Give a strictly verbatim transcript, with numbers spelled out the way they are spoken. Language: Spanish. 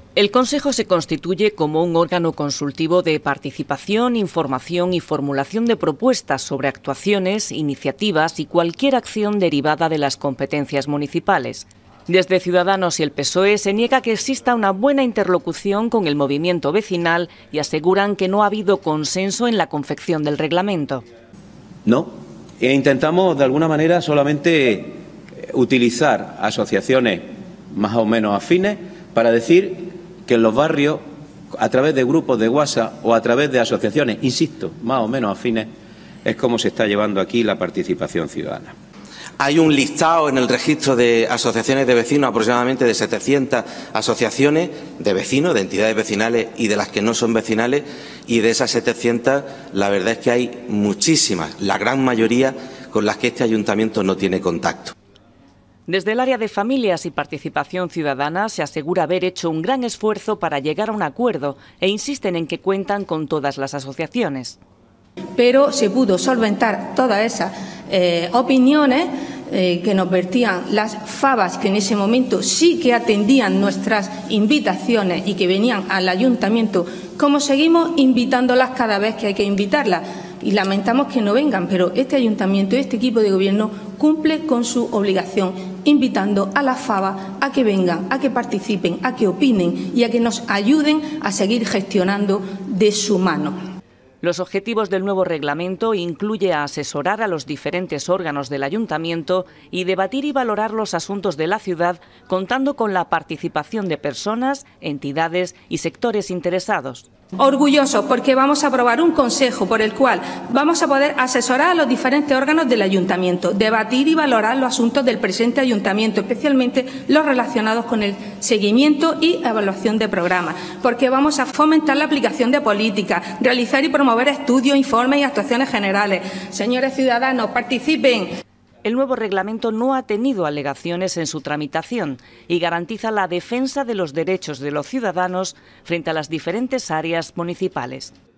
El Consejo se constituye como un órgano consultivo de participación, información y formulación de propuestas sobre actuaciones, iniciativas y cualquier acción derivada de las competencias municipales. Desde Ciudadanos y el P S O E se niega que exista una buena interlocución con el movimiento vecinal y aseguran que no ha habido consenso en la confección del reglamento. No, e intentamos de alguna manera solamente utilizar asociaciones más o menos afines para decir que en los barrios, a través de grupos de WhatsApp o a través de asociaciones, insisto, más o menos afines, es como se está llevando aquí la participación ciudadana. Hay un listado en el registro de asociaciones de vecinos, aproximadamente de setecientas asociaciones de vecinos, de entidades vecinales y de las que no son vecinales, y de esas setecientas la verdad es que hay muchísimas, la gran mayoría con las que este ayuntamiento no tiene contacto. Desde el área de Familias y Participación Ciudadana se asegura haber hecho un gran esfuerzo para llegar a un acuerdo e insisten en que cuentan con todas las asociaciones. Pero se pudo solventar todas esas eh, opiniones eh, que nos vertían las FABAs, que en ese momento sí que atendían nuestras invitaciones y que venían al ayuntamiento, como seguimos invitándolas cada vez que hay que invitarlas. Y lamentamos que no vengan, pero este ayuntamiento, este equipo de gobierno cumple con su obligación, invitando a las FABAs a que vengan, a que participen, a que opinen y a que nos ayuden a seguir gestionando de su mano. Los objetivos del nuevo reglamento incluye asesorar a los diferentes órganos del ayuntamiento y debatir y valorar los asuntos de la ciudad, contando con la participación de personas, entidades y sectores interesados. Orgullosos porque vamos a aprobar un consejo por el cual vamos a poder asesorar a los diferentes órganos del ayuntamiento, debatir y valorar los asuntos del presente ayuntamiento, especialmente los relacionados con el seguimiento y evaluación de programas, porque vamos a fomentar la aplicación de políticas, realizar y promover estudios, informes y actuaciones generales. Señores ciudadanos, participen. El nuevo reglamento no ha tenido alegaciones en su tramitación y garantiza la defensa de los derechos de los ciudadanos frente a las diferentes áreas municipales.